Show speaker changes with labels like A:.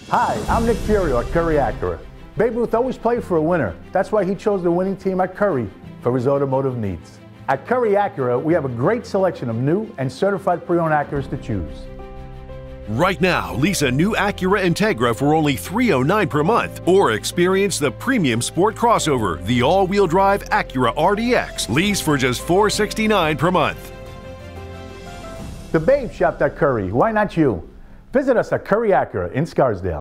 A: Hi, I'm Nick Furio at Curry Acura. Babe Ruth always played for a winner. That's why he chose the winning team at Curry for his automotive needs. At Curry Acura, we have a great selection of new and certified pre-owned Acuras to choose.
B: Right now, lease a new Acura Integra for only $309 per month, or experience the premium sport crossover, the all-wheel drive Acura RDX. Lease for just $469 per month.
A: The babe shopped at Curry. Why not you? Visit us at Curry Acura in Scarsdale.